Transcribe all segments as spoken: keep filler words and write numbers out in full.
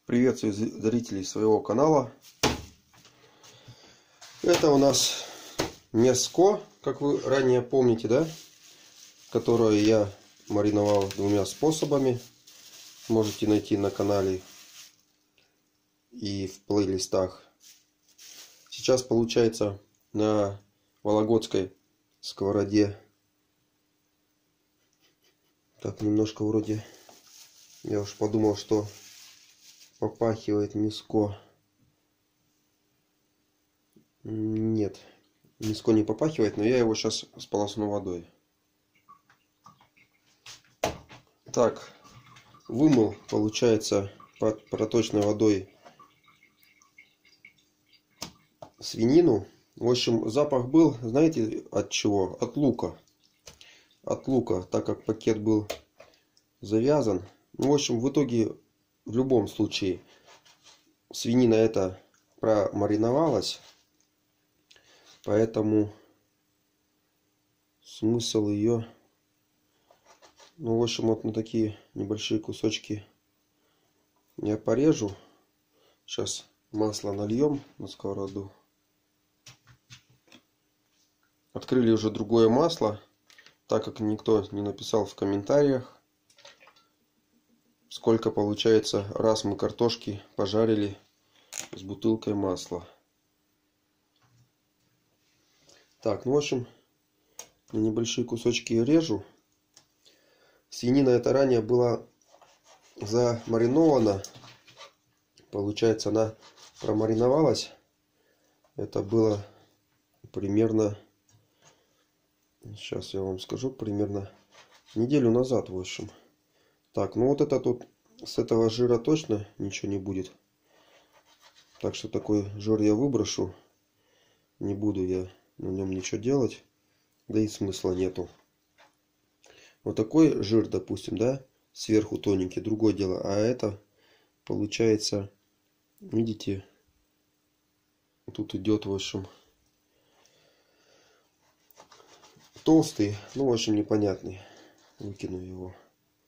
Приветствую зрителей своего канала. Это у нас мяско, как вы ранее помните, да? Которое я мариновал двумя способами. Можете найти на канале и в плейлистах. Сейчас получается на вологодской сковороде. Так, немножко вроде... Я уж подумал, что попахивает мяско. Нет, мяско не попахивает, но я его сейчас сполосну водой. Так, вымыл, получается, под проточной водой свинину. В общем, запах был, знаете, от чего? От лука. От лука, так как пакет был завязан. Ну, в общем, в итоге, в любом случае, свинина эта промариновалась. Поэтому смысл ее... Ну, в общем, вот на такие небольшие кусочки я порежу. Сейчас масло нальем на сковороду. Открыли уже другое масло, так как никто не написал в комментариях, сколько получается, раз мы картошки пожарили с бутылкой масла. Так, ну в общем, на небольшие кусочки режу. Свинина эта ранее была замаринована. Получается, она промариновалась. Это было примерно, сейчас я вам скажу, примерно неделю назад, в общем. Так, ну вот это тут с этого жира точно ничего не будет. Так что такой жир я выброшу. Не буду я на нем ничего делать. Да и смысла нету. Вот такой жир, допустим, да, сверху тоненький, другое дело. А это получается, видите, тут идет, в общем, толстый, ну, в общем, непонятный. Выкину его.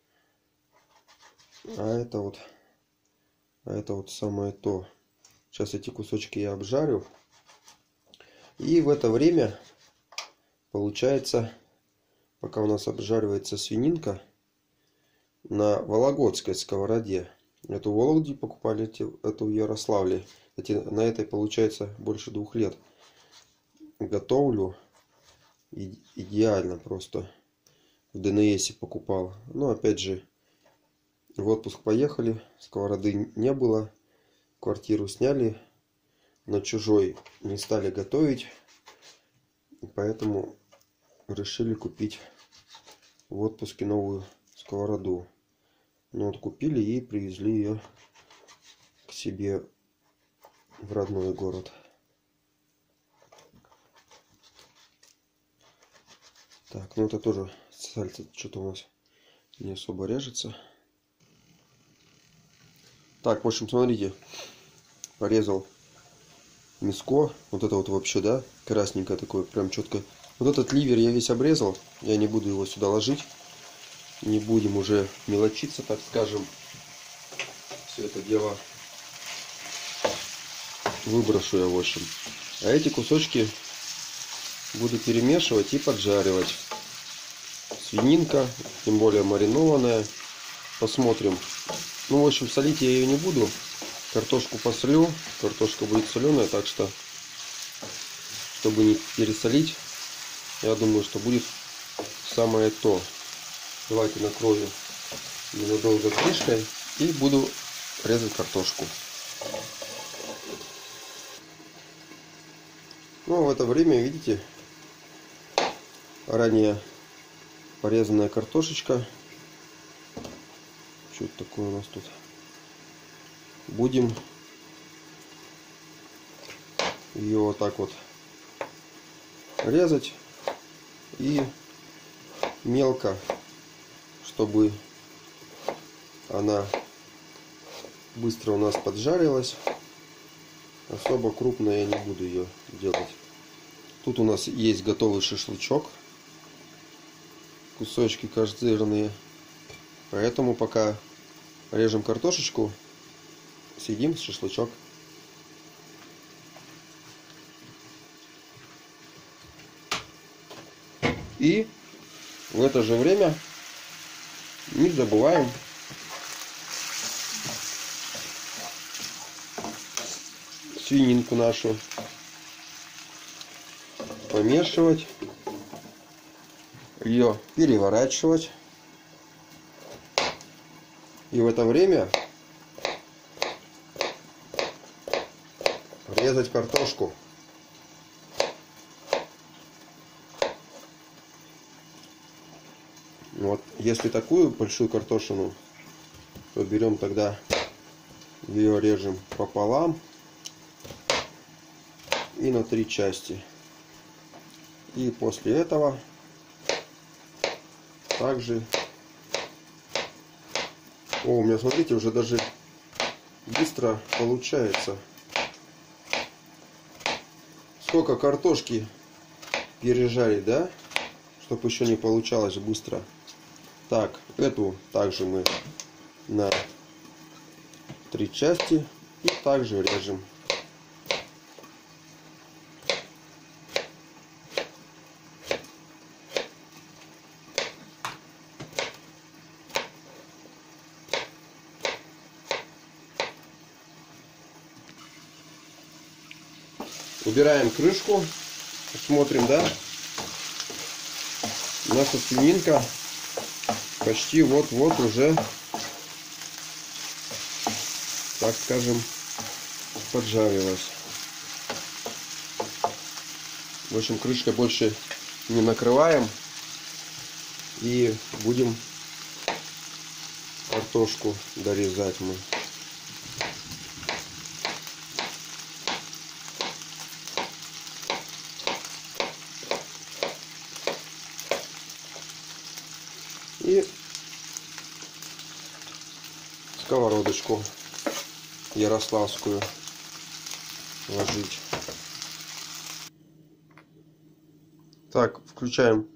А это вот, а это вот самое то. Сейчас эти кусочки я обжарю. И в это время, получается, пока у нас обжаривается свининка, на вологодской сковороде. Эту в Вологде покупали, эту в Ярославле. Кстати, на этой, получается, больше двух лет готовлю. И, идеально просто. В ДНСе покупал. Но опять же, в отпуск поехали, сковороды не было, квартиру сняли, на чужой не стали готовить, поэтому решили купить в отпуске новую сковороду. Ну вот купили и привезли ее к себе в родной город. Так, ну это тоже сальце что-то у нас не особо режется. Так, в общем, смотрите, порезал мяско, вот это вот вообще, да, красненькое такое, прям четко. Вот этот ливер я весь обрезал, я не буду его сюда ложить, не будем уже мелочиться, так скажем. Все это дело выброшу я, в общем. А эти кусочки буду перемешивать и поджаривать. Свининка, тем более маринованная, посмотрим. Ну, в общем, солить я ее не буду. Картошку посолю. Картошка будет соленая, так что, чтобы не пересолить, я думаю, что будет самое то. Давайте накрою ненадолго крышкой и буду резать картошку. Ну, а в это время, видите, ранее порезанная картошечка. Что это такое у нас тут? Будем ее вот так вот резать и мелко, чтобы она быстро у нас поджарилась. Особо крупно я не буду ее делать. Тут у нас есть готовый шашлычок, кусочки кожзырные. Поэтому пока режем картошечку, съедим шашлычок. И в это же время не забываем свининку нашу помешивать, ее переворачивать. И в это время резать картошку. Вот, если такую большую картошину, то берем тогда, ее режем пополам и на три части. И после этого также... О, у меня, смотрите, уже даже быстро получается. Сколько картошки пережарить, да? Чтобы еще не получалось быстро. Так, эту также мы на три части и также режем. Убираем крышку, смотрим, да, наша свининка почти вот-вот уже, так скажем, поджарилась. В общем, крышкой больше не накрываем и будем картошку дорезать мы. И сковородочку ярославскую ложить. Так, включаем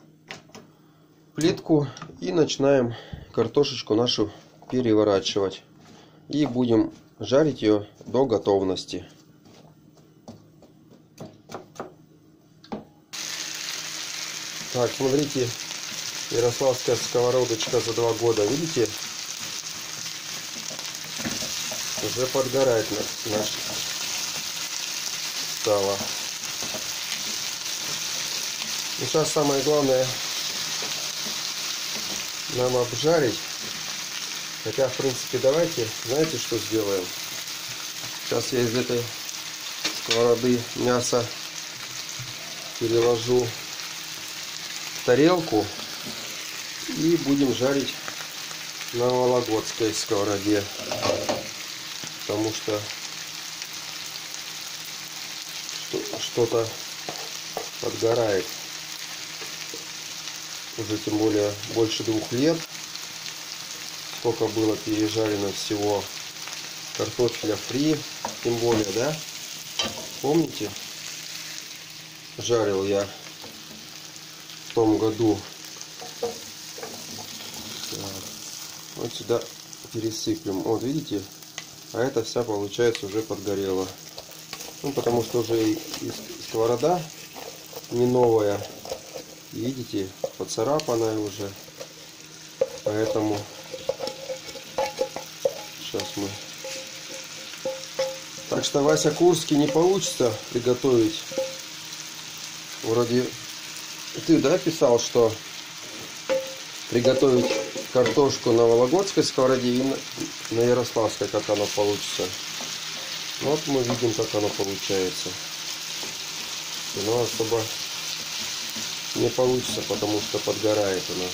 плитку и начинаем картошечку нашу переворачивать. И будем жарить ее до готовности. Так, смотрите. Ярославская сковородочка за два года, видите? Уже подгорать наш стало. И сейчас самое главное нам обжарить. Хотя, в принципе, давайте, знаете, что сделаем? Сейчас я из этой сковороды мясо переложу в тарелку. И будем жарить на вологодской сковороде, потому что что-то подгорает. Уже тем более больше двух лет, сколько было пережарено всего картофеля фри, тем более, да? Помните? Жарил я в том году. Вот сюда пересыплем. Вот видите, а это вся получается уже подгорела. Ну потому что уже и сковорода не новая, видите, поцарапанная уже, поэтому сейчас мы. Так что Вася Курский не получится приготовить. Вроде ты, да, писал, что приготовить картошку на вологодской сковороде и на, на ярославской, как оно получится. Вот мы видим, как оно получается. Но особо не получится, потому что подгорает оно.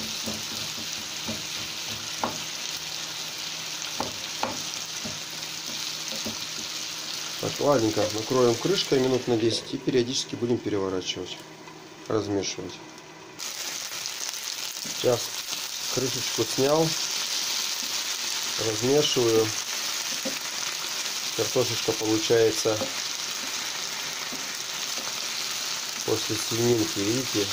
Так, ладненько, накроем крышкой минут на десять и периодически будем переворачивать, размешивать. Сейчас крышечку снял, размешиваю. Картошечка получается после свининки, видите,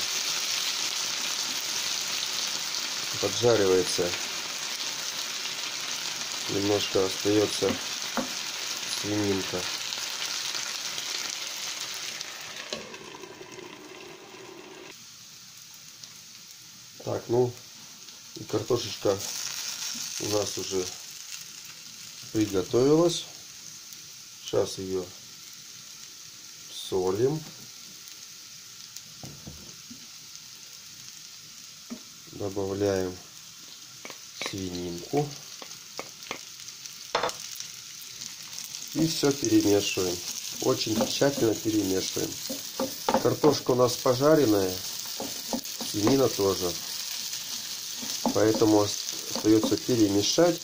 поджаривается. Немножко остается свининка. Так, ну и картошечка у нас уже приготовилась. Сейчас ее солим. Добавляем свининку. И все перемешиваем. Очень тщательно перемешиваем. Картошка у нас пожаренная. Свинина тоже. Поэтому остается перемешать.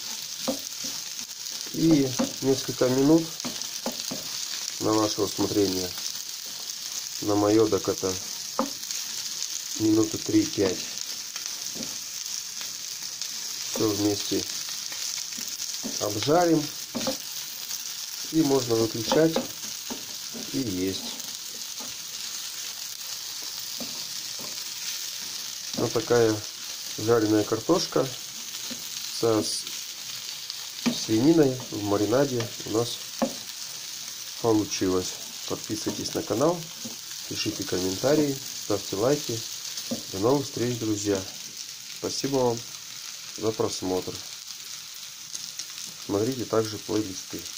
И несколько минут на ваше усмотрение. На мое так это минуты три-пять. Все вместе обжарим. И можно выключать и есть. Вот такая жареная картошка со свининой в маринаде у нас получилось. Подписывайтесь на канал, пишите комментарии, ставьте лайки. До новых встреч, друзья. Спасибо вам за просмотр. Смотрите также плейлисты.